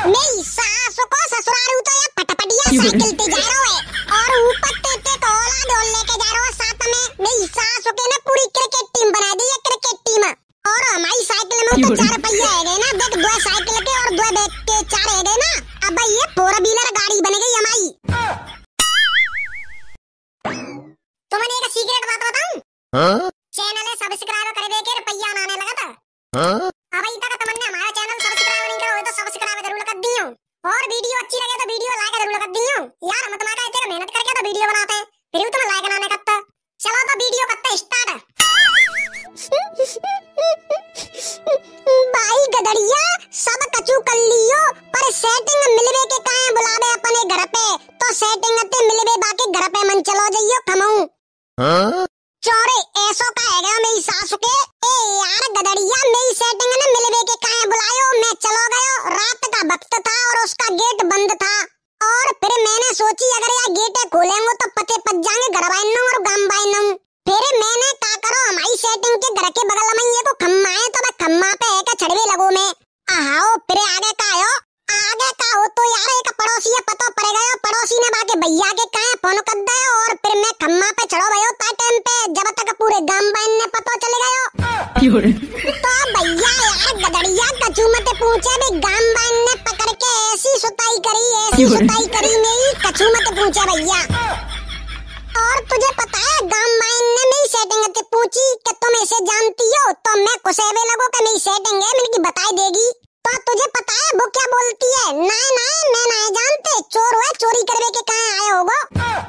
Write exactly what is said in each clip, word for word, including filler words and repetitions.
मेरी सास को ससुराल तो ये पटपटिया साइकिल पे जा रहा है और ऊपर तेते तो औलाद और लेके जा रहा है साथ में। मेरी सास के ना पूरी क्रिकेट टीम बना दी है, क्रिकेट टीम। और हमारी साइकिल में तो चार पहिया है गए ना, देख दो साइकिल के और दो बैग के चार है गए ना। अब ये फोर व्हीलर गाड़ी बन गई हमारी। तो मैंने एक सीक्रेट बात बताऊं, चैनल है सब्सक्राइब कर दे के रुपया आने लगा था। हाँ? अभी तक तुमने हमारा चैनल सब्सक्राइब नहीं करा हो तो सब्सक्राइब जरूर कर दियो, और वीडियो अच्छी लगे तो वीडियो लाइक जरूर कर दियो। यार हम तुम्हारा इतने मेहनत करके तो वीडियो बनाते हैं, फिर तुम लाइक ना करते। चलो तो वीडियो करते स्टार्ट। भाई गदड़िया सब कचू कर लियो, पर सेटिंग मिलवे के काहे बुलावे अपने घर पे, तो सेटिंग ते मिलवे बाकी घर पे मन चलो जाइयो कमाऊं। हाँ? चोरे ऐसो का है गया मेरी सासु के। ए यार गदड़िया मेरी सेटिंग ने मिलवे के काहे बुलायो, मैं चलो गयो। रात का वक्त था और उसका गेट बंद था, और फिर मैंने सोची अगर यार गेट खोलेंगे तो पते पच जाएंगे घर वाइनों और गांव वाइनों। फिर मैंने क्या करो, हमारी सेटिंग के घर के बगल में ये को खम्मा है, तो मैं खम्मा पे है का छड़वे लगो मैं। आओ फिर आगे का आयो, आगे का हो तो यार एक पड़ोसी है पता पड़ गया, पड़ोसी ने बाके भैया के कहे फोन कर दे, और फिर मैं खम्मा पे चढ़ो भयो ता टाइम पे जब तक पूरे गांव वाइन ने पता चले गयो। तो भैया यार गदड़िया कचू मत पूछे भी, गांव वाइन ने पकड़ के ऐसी सुताई करी, ऐसी सुताई करी नहीं, कचू मत पूछे भैया। और तुझे पता है गांव वाइन ने मेरी सेटिंग ते पूछी कि तुम इसे जानती हो, तो मैं कुसेवे लगो कि मेरी सेटिंग है मिलकी बताई देगी। तो तुझे पता है वो क्या बोलती है, नहीं नहीं मैं नहीं जानते, चोर है चोरी करवे के कहाँ आए होगो।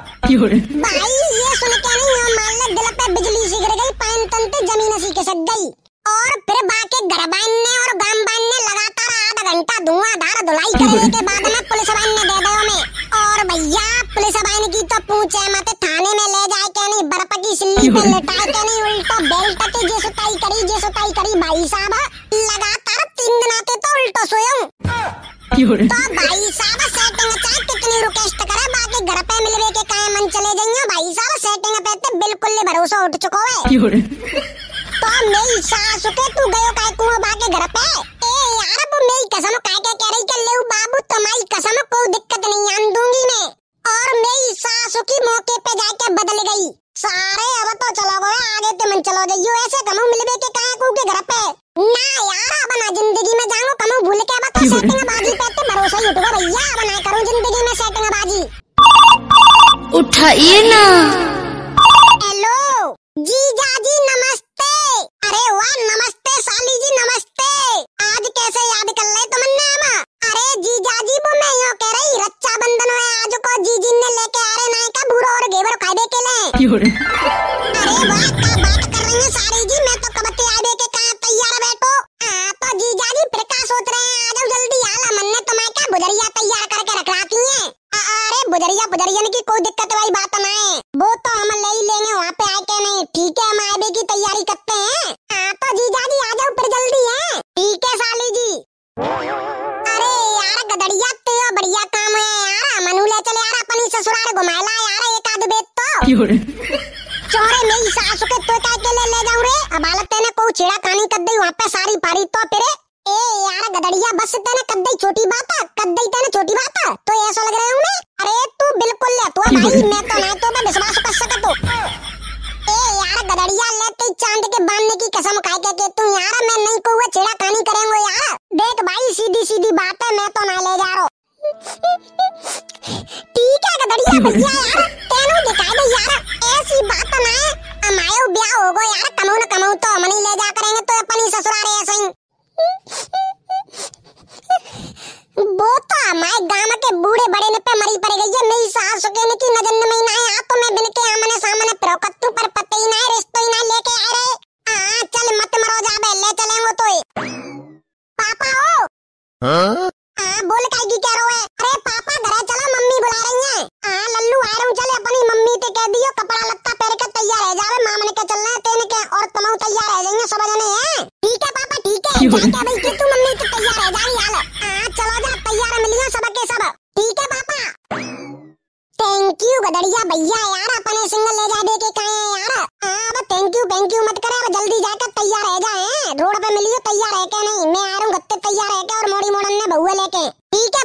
भाई ये सुन के नहीं मान ले दिल पे बिजली सी गिर गई, पैन तंते जमीन सी खिसक गई। और फिर बाके घर वाइन ने और गांव वाइन ने लगातार आधा घंटा धुआंधार धुलाई करने के बाद में पुलिस वाइन ने दे दो में। और भैया पुलिस वाइन की तो पूछे मत, थाने में ले जाए के नहीं, बर्फ की सिल्ली पे लेटाए के नहीं, उल्टा बेल्ट ते जे सुताई करी जे सुताई करी भाई साहब। लगातार तीन दिन आते तो उल्टा सोयो। तो भाई साहब सेटिंग चाहे कितनी रिक्वेस्ट करे बाकी घर पे मिलवे के काहे मन चले जाइयो भाई साहब, सेटिंग पे तो बिल्कुल भरोसा उठ चुका है। तो मेरी सास के तू गयो काहे कुआं बाके घर पे। ए यार वो मेरी कसम काहे के कह रही के ले बाबू तुम्हारी कसम कोई दिक्कत नहीं आन दूंगी मैं। और मेरी सास की मौके पे जाके बदल गई सारे। अब तो चलो गए आगे ते मन चलो जाइयो, ऐसे कमू मिलवे के काहे को के घर पे ना यार। अब ना जिंदगी में जाऊं कमू भूल के, अब तो सेटिंग बाजी पे तो भरोसा ही उठेगा भैया, अब ना करूं जिंदगी में सेटिंग बाजी। उठाइए ना। हेलो जीजा जी नमस्ते। अरे वाह नमस्ते साली जी नमस्ते, आज कैसे याद कर ले तुमने हम। अरे जीजा जी वो मैं यूं कह रही रक्षाबंधन है आज को, जीजी ने लेके आ रहे ना का बुरा और घेवर खाए के ले। अरे वाह क्या बात कर रही है सारी जी, मैं तो कब के आवे के कहां तैयार बैठो। हां तो जीजा जी फिर क्या सोच रहे हैं, आ जाओ जल्दी आला मन्ने तुम्हें क्या बुजरिया तैयार करके रख रखी है। अरे बुजरिया बुजरिया की कोई दिक्कत वाली बात ना है, वो तो हम ले ही लेंगे वहाँ पे आके नहीं, ठीक है हम आवे की तैयारी करते हैं। हाँ तो जीजा जी आ जाओ फिर जल्दी है। ठीक है साली जी। अरे यार गदड़िया तो बढ़िया काम है यार, मनु ले चले यार अपनी ससुराल घुमाएला यार एक आध बेत तो। चोरे मेरी सास के तो क्या के ले ले जाऊं रे, अब हालत तेने को छेड़ा खानी कर दी वहाँ पे सारी पारी तो फिर। ए यार गदड़िया बस तेने कर दी छोटी बात है, कर दी तेने छोटी बात है तो ऐसा लग रहा हूँ मैं। अरे तू बिल्कुल ले तू भाई, मैं तो नहीं तो मैं विश्वास कर सका तो। ए यार गदड़िया ले ते चांद के बांधने की कसम खाए के, के तू यार मैं नहीं कहूँ छेड़ा खानी करेंगे यार। देख भाई सीधी सीधी बात है, मैं तो ना ले जा रहा हूँ। ठीक है गदड़िया भैया यार तेनू दिखा दे यार, ऐसी बात ना है, हमारे ब्याह होगो यार, कमाऊ न कमाऊ तो हम नहीं ले जा करेंगे तो अपनी ससुराल ऐसे ही। वो तो हमारे गांव के बूढ़े बड़े ने पे मरी पड़ गई है, मेरी सास के ने की नजर में ना है, तो मैं बिन के आमने सामने प्रकत्तू पर पते ही ना रिश्तो ही ना लेके आ रहे। हां चल मत मरो जा बे, ले चलेंगे तो। पापा हो हां हां बोल काई की कह रहे हो। अरे पापा घर चलो मम्मी बुला रही है। हां लल्लू आ रहा हूं, चल अपनी मम्मी ते कह दियो कपड़ा लत्ता पहन के तैयार रह जावे, मामने के चलना है तेने के, और तुम तैयार रह जाएंगे सब जने हैं। ठीक है पापा ठीक है, जाके भाई कि तू मम्मी तो तैयार रह जा यार। हां चलो जा तैयार मिलियो सब के सब। ठीक है पापा। थैंक यू गदड़िया भैया यार, अपने सिंगल ले जा दे के कहे यार। हां अब थैंक यू थैंक यू मत करे, अब जल्दी जाकर तैयार रह जाए, रोड पे मिलियो तैयार है के नहीं, मैं आ रहा हूं गत्ते तैयार है के, और मोड़ी मोड़न ने बहुए लेके। ठीक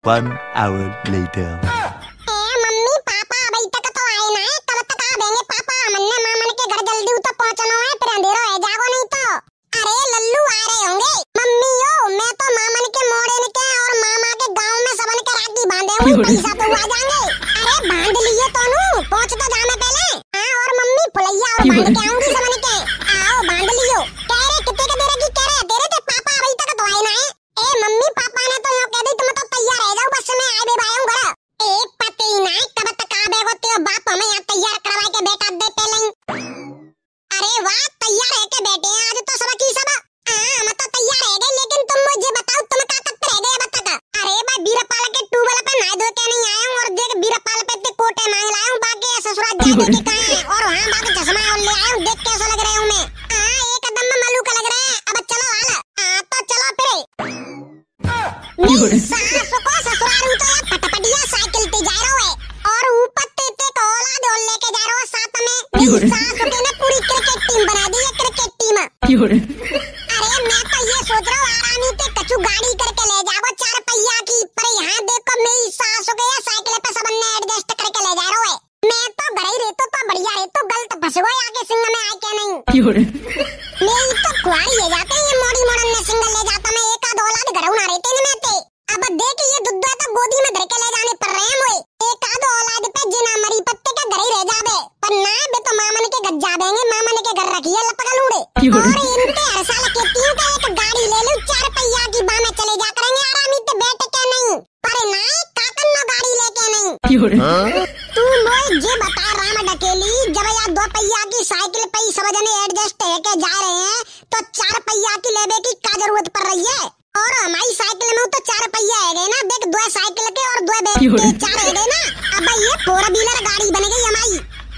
One hour later. ए मम्मी पापा अभी तक तो आए ना है, कब तक आ देंगे पापा? मन्ने मामन के घर जल्दी तो पहुंचना है, फिर अंधेरा है, जागो नहीं तो। अरे लल्लू आ रहे होंगे। मम्मी ओ मैं तो मामन के मोड़े के और मामा के गांव में सबन के राखी बांधे हुए, पैसा तो आ जाएंगे। अरे बांध लिए तो नू, पहुंच तो जाने पहले। हाँ और मम्मी फुलैया और बांध के आऊंगी सबन के। आओ बांध लियो। कह रहे कितने के दे रही, कह रहे तेरे ते पापा अभी तक तो आए ना है। ए मम्मी पापा ने तो यो कह दी तुम तो तैयार रह जाओ, बस में आए बेबायूं घर। एक पते ही ना कब तक आ बेगो ते बाप हमें यहाँ तैयार करवा के बैठा दे पहले। अरे वाह तैयार है के बैठे हैं आज तो सब की सब। हां हम तो तैयार है गए, लेकिन तुम मुझे बताओ तुम का कब रह गए अब तक? अरे भाई बीरपाल के ट्यूबवेल पे नहा धो के नहीं आया हूं, और देख बीरपाल पे ते कोटे मांग लाया हूं, बाकी ससुराल जा के कहां है, और हां बाकी चश्मा और ले आया हूं, देख कैसा लग रहा हूं मैं। हां एकदम में मलूका लग रहा है। अब चलो हाल। हां तो चलो फिर। मेरी सास को ससुराल तो पटपटिया साइकिल पे जा रहा है, और ऊपर ते ते को औलाद और लेके जा रहा है साथ में। मेरी सास के ने पूरी क्रिकेट टीम बना दी है, क्रिकेट टीम। अरे मैं तो ये सोच रहा हूँ आरामी पे कचू गाड़ी करके ले जाओ चार पहिया की, पर यहाँ देखो मेरी सास हो गया साइकिल पे सब ने एडजस्ट करके ले जा रहा है। मैं तो घर ही रहता तो बढ़िया रहता, गलत फंस गया आगे सिंग में आए क्या नहीं। मेरी तो कुआरी ले जाते हैं ये मोड़ी मोड़न में, सिंगल ले जाता मैं, एक आध औलाद घर ना रहते नहीं मैं। अब देख ये दुद्धा तो गोदी में धर के ले जाने पड़ रहे हैं मोए, एक आध औलाद पे जिना मरी पत्ते का घर ही रह जावे, पर ना बे तो मामन के घर जा देंगे, मामन के घर रखिए लपका लूड़े। और इनके हर साल कहती हूँ कि एक गाड़ी ले लूं चार पहिया की, बा में चले जा करेंगे आरामी पे बैठ के नहीं, पर ना काकन ना गाड़ी लेके नहीं। तू मोए जे बता राम डकेली, जब या दो पहिया की साइकिल पे ही सब जने एडजस्ट है के जा रहे हैं, तो चार पहिया की लेवे की क्या जरूरत पड़ रही है? और हमारी साइकिल में तो चार पहिया है गए ना, देख दो साइकिल के और दो बैग के चार है गए ना। अब ये फोर व्हीलर गाड़ी बन गई हमारी।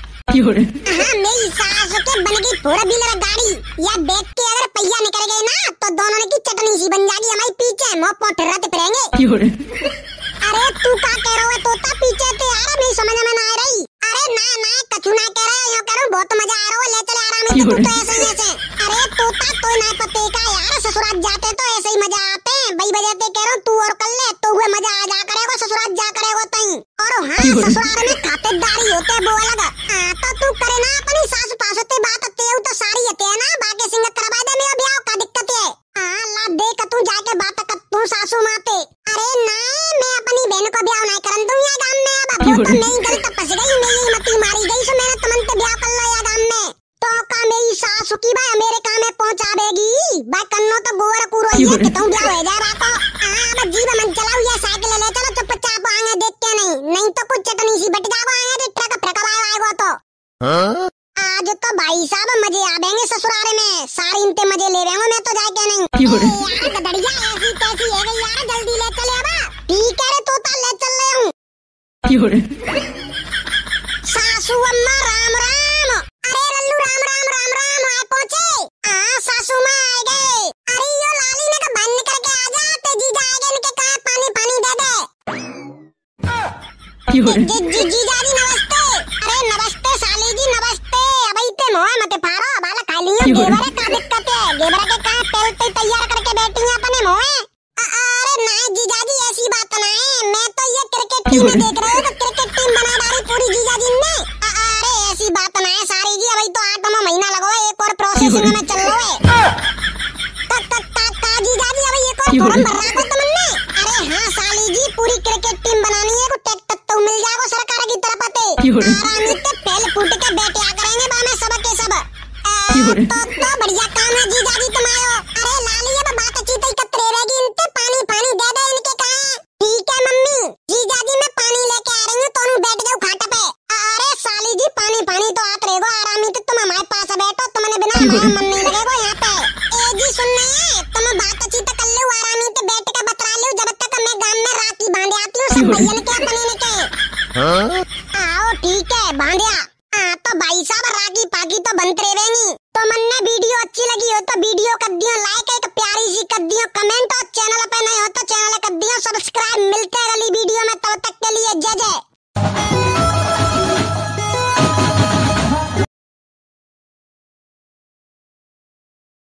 हाँ मेरी सास के बन गई फोर व्हीलर गाड़ी, या बैग के अगर पहिया निकल गए ना तो दोनों की चटनी सी बन जाएगी हमारी, पीछे मोह पोठराते फिरेंगे। अरे तू क्या कह रहा है तोता, पीछे तो यार मेरी समझ में ना आ रही। अरे ना ना कछु ना कह रहा है, यो कह रहा हूँ बहुत मजा आ रहा है, ले चले आराम से, तू तो ऐसे ही ऐसे। अरे तोता तो ना पते का यार, ससुराल जाते तो ऐसे ही मजा आते हैं, भाई बजाते कह रहा हूँ तू और कर ले तो हुए मजा आ जा करेगा, ससुराल जा करेगा तई। और हाँ ससुराल में खातिरदारी होते वो अलग। हाँ तो तू करे ना अपनी सास पास होते बात होते तो सारी होते है ना, बाकी सिंह करवा दे मेरा ब्याह का दिक्कत है। हाँ ला देख तू जाके बात कर तू सासू माते। अरे ना मैं अपनी बहन को ब्याह नहीं करन दूंगा गांव में, अब वो तो नहीं गलत फंस गई, मैं यही मती मारी गई, सो मैंने तुमन पे ब्याह कर लिया गांव में, तो का मेरी सासू की भाई अमेरिका में पहुंचावेगी, भाई कन्नो तो गोवर कूरो ये कितों ब्याह हो जाए बाको। हां अब जीव मन चलाओ ये साइकिल ले चलो, चुपचाप आगे देख के नहीं, नहीं तो कुछ चटनी सी बट जाओ आगे रे ट्रक फटकवा आएगा तो। हां आज तो भाई साहब मजे आ देंगे ससुराल में, सारी इनते मजे ले रहे हूं मैं तो जाके नहीं। यार गदड़िया ऐसी तैसी है गई यार, जल्दी ले चले अब। ठीक है रे तोता ले चल रहे हूं। सासू अम्मा राम राम। अरे लल्लू राम राम राम राम आए पहुंचे। हां सासू मां आ गए। अरे यो लाली ने का बन निकल के आ जा, ते जीजा आ गए, इनके कहा पानी पानी दे दे। जी जी जीजा जी नमस्ते। अरे नमस्ते साली जी नमस्ते। अबे इतने मोह मत फारो, बाला खा लियो, गेवरे का दिक्कत है, गेवरे के कहा पहले ते तैयार करके बैठी हैं अपने मोह। अरे नहीं जीजा जी ऐसी बात ना है, मैं तो ये क्रिकेट टीम देख रहा हूं, तो क्रिकेट टीम बना डाली पूरी जीजा जी ने। अरे ऐसी बात ना है सारी जी, अभी तो आठवां महीना लगो है, एक और प्रोसेसिंग में चल रहा है। तक तक तक का जीजा जी अभी एक और फॉर्म भर रखो तुमने। अरे हां साली जी पूरी क्रिकेट टीम बनानी है, को ट्रैक्टर तो मिल जाएगा सरकार की तरफ से, आराम से पहले फूट के बैठे आ करेंगे बा में सब के सब। तो तो बढ़िया काम है जीजा जी तुम्हारा। अरे लाली अब बात अच्छी तो कतरे रहेगी, इनते पानी पानी दे दे इनके कहा। ठीक है मम्मी, जीजा जी मैं पानी लेके आ रही हूं, दोनों बैठ जाओ खाट पे। अरे साली जी पानी पानी तो आत रहेगा आराम से, तुम हमारे पास बैठो, तुमने बिना हमारा मन नहीं लगेगा यहाँ पे। ए जी सुनना है, तुम बात अच्छी तो कर लो, आराम से बैठ के बतरा लो, जब तक मैं गांव में राखी बांधे आती हूँ सब भैया के अपने ने के। आओ ठीक है बांधिया। हाँ तो भाई साहब राखी पाकी तो बनते रहेंगी। तो मन्ने वीडियो अच्छी लगी हो तो वीडियो कर दियो लाइक, एक प्यारी सी कर दियो कमेंट, और चैनल पे नए हो तो चैनल कर दियो सब्सक्राइब। मिलते हैं अगली वीडियो में, तब तक के लिए जय जय।